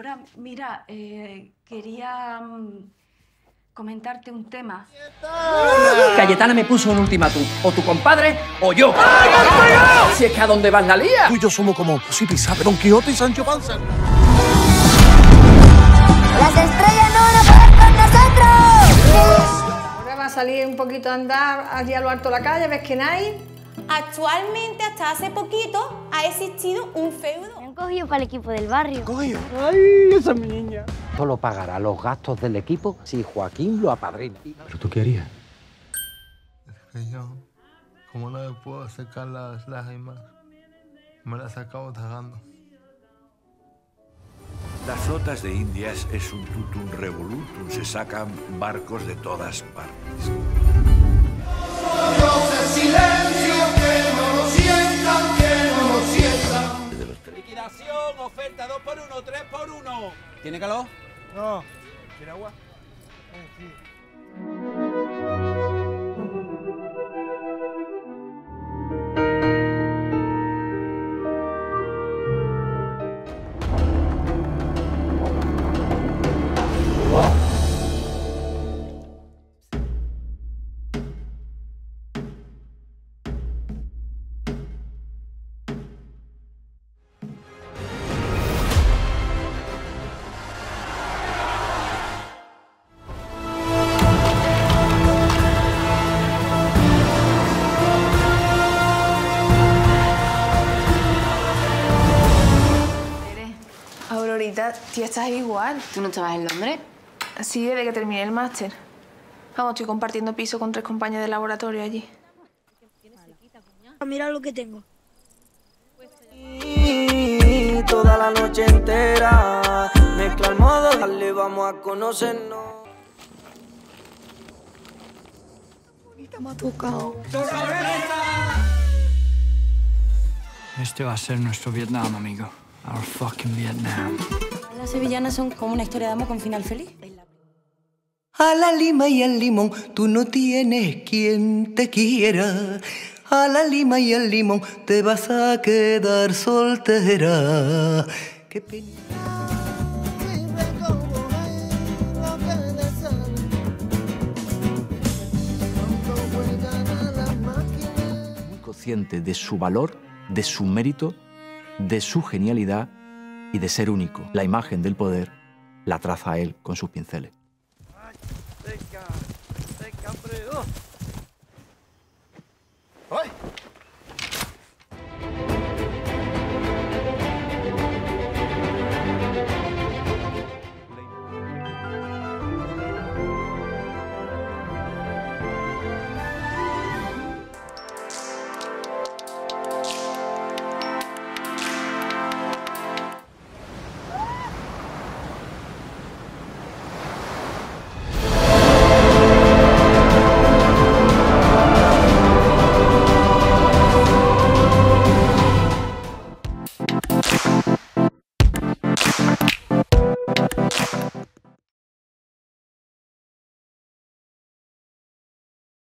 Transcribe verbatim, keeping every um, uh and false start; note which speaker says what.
Speaker 1: Laura, mira, eh, quería um, comentarte un tema.
Speaker 2: Cayetana me puso un ultimátum. O tu compadre o yo. Si es que a dónde vas la lía.
Speaker 3: Tú y yo somos como Posip y Sabe, Don Quijote y Sancho Panza.
Speaker 4: ¡Las estrellas no van a poder con nosotros!
Speaker 5: Ahora va a salir un poquito a andar allí a lo alto de la calle, ves que no hay.
Speaker 6: Actualmente, hasta hace poquito, ha existido un feudo.
Speaker 4: Me han cogido para el equipo del barrio.
Speaker 3: ¿Cogido?
Speaker 7: ¡Ay, esa es mi niña!
Speaker 8: Solo pagará los gastos del equipo si Joaquín lo apadrina.
Speaker 7: ¿Pero tú qué harías?
Speaker 9: Es que yo, como no me puedo secar las lágrimas, me las acabo tragando.
Speaker 10: Las flotas de Indias es un tutum revolutum, se sacan barcos de todas partes.
Speaker 11: Liquidación, oferta dos por uno, tres por uno. ¿Tiene calor?
Speaker 9: No. ¿Quiere agua? Eh, sí.
Speaker 12: Aurorita, tía, estás igual.
Speaker 1: ¿Tú no estabas en Londres?
Speaker 12: Sí, desde que terminé el máster. Vamos, estoy compartiendo piso con tres compañeros de laboratorio allí.
Speaker 4: Mira lo que tengo.
Speaker 13: Y toda la noche entera, mezcla el modo, dale, vamos a conocernos.
Speaker 4: Bonita me ha tocado.
Speaker 7: Este va a ser nuestro Vietnam, amigo. Our fucking Vietnam.
Speaker 6: Las sevillanas son como una historia de amor con final feliz.
Speaker 13: A la lima y al limón, tú no tienes quien te quiera. A la lima y al limón, te vas a quedar soltera. Qué pena.
Speaker 14: Muy consciente de su valor, de su mérito, de su genialidad y de ser único. La imagen del poder la traza él con sus pinceles.